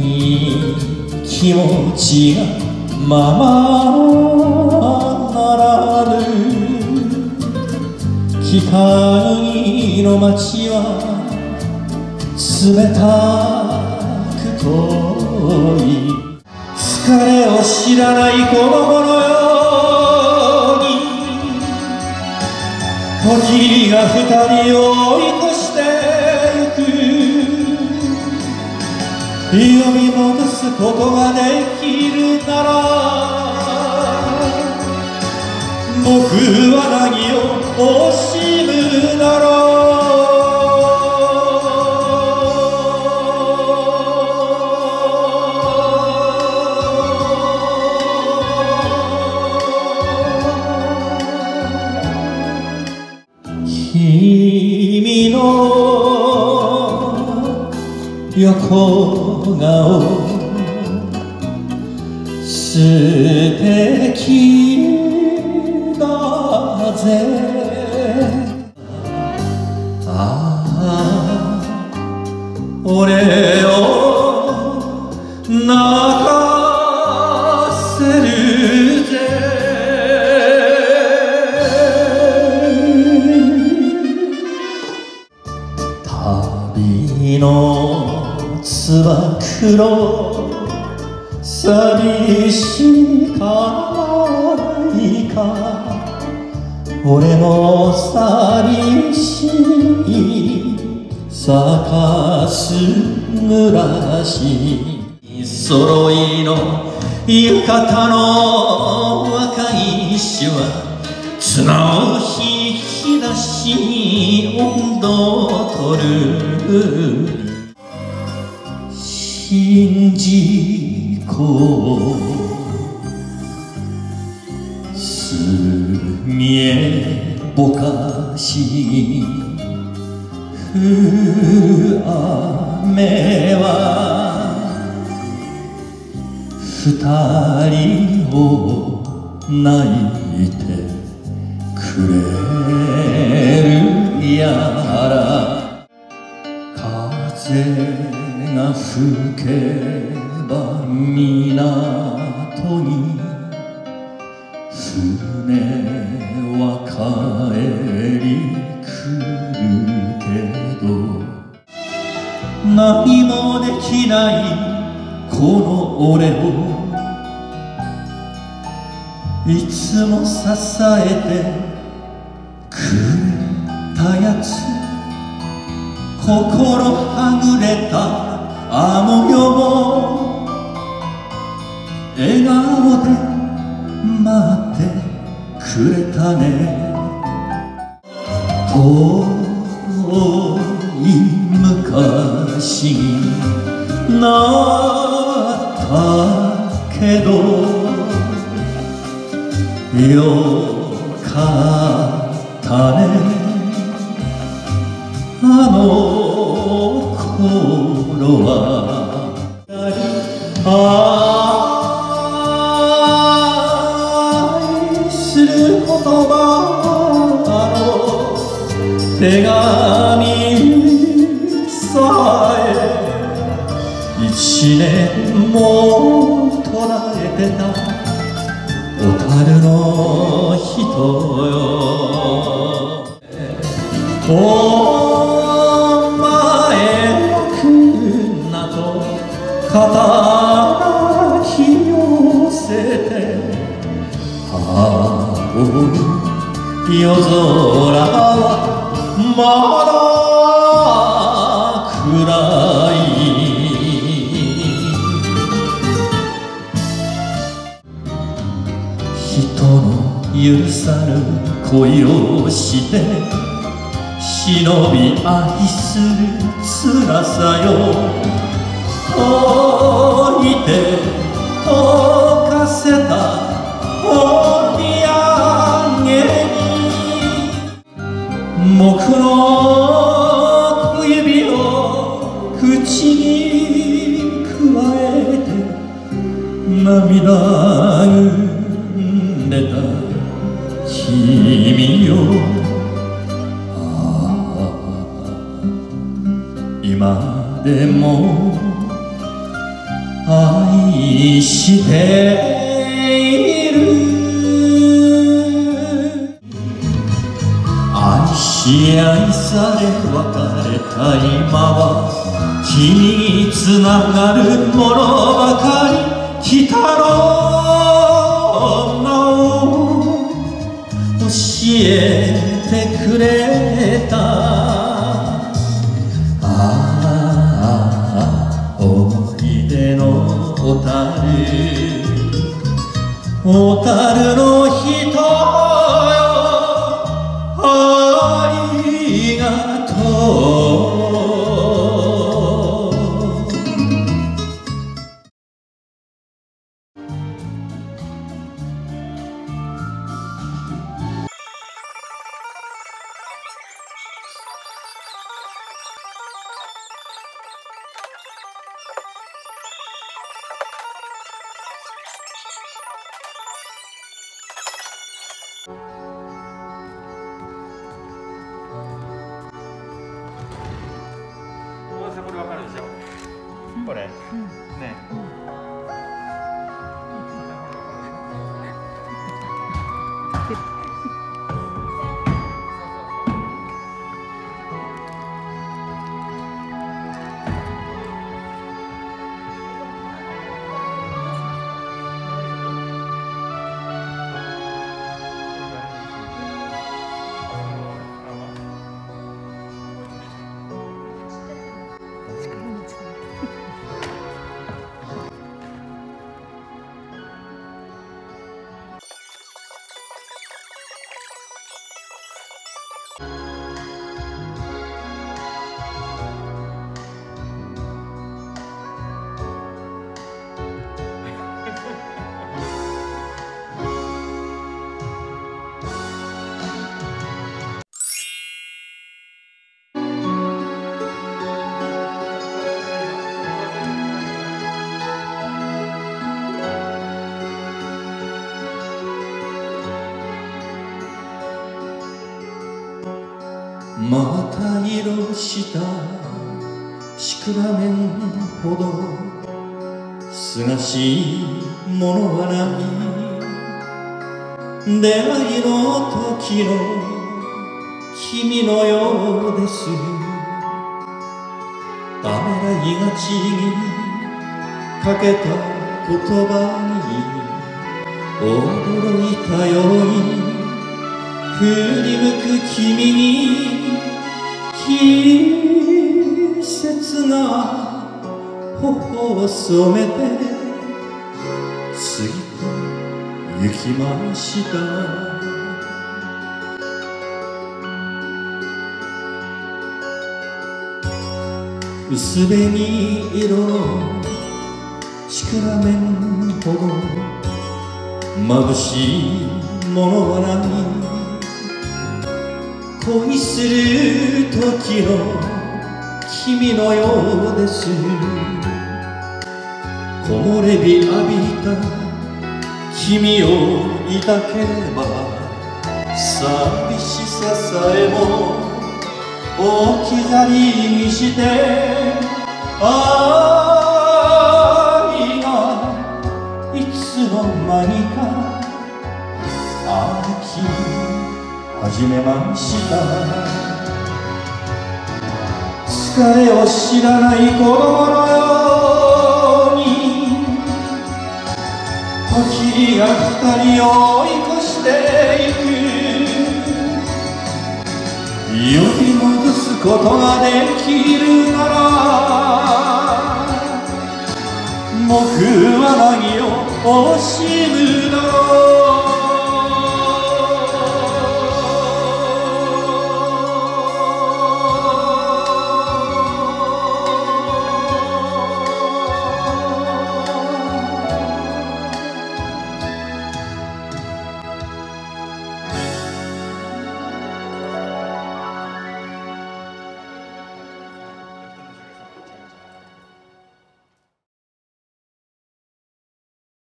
気持ちがままならぬ北国の街は冷たく遠い疲れを知らない子供のように時が二人を追い越してゆく呼び戻すことができるなら僕は何を惜しむだろう君の横顔素敵だぜ俺を泣かせるぜ旅のつば九郎寂しかないか俺も寂しいサカス暮らし揃いの浴衣の若い衆は綱を引き出しに温度を取る信じこすみえぼかし降る雨は二人を泣いてくれるやら風が吹けば港に船は帰り来るけど何もできないこの俺をいつも支えてくれたやつ心はぐれたあの世も笑顔で待ってくれたね遠い昔になったけどよかったねあの頃は愛する言葉の手紙さえ一年も途絶えてた小樽の人よお前のくなと肩ひ寄せて青い夜空はまだ暗い人の許さぬ恋をして忍び愛する辛さよ解いて溶かせたお土産に僕の小指を口にくわえて涙ぐんでた君よ今でも愛している。愛し愛され別れた今は君につながるものばかり。北の名を教えてくれた。ああ思い出の小樽の人よ、ありがとう。 これわかるでしょ。これ。ね。また色したシクラメンほどすがしいものはない。出会いの時の君のようです。ためらいがちにかけた言葉に驚いたように振り向く君に季節が頬を染めて過ぎて行きました。薄紅色のシクラメンほど眩しいものはない。恋する時の君のようです。木漏れ日浴びた君を抱ければ寂しささえも置き去りにして愛がいつの間にか歩き始めました。疲れを知らない子供のように時が二人を追い越していく。呼び戻すことができるなら僕は何を惜しむだろう。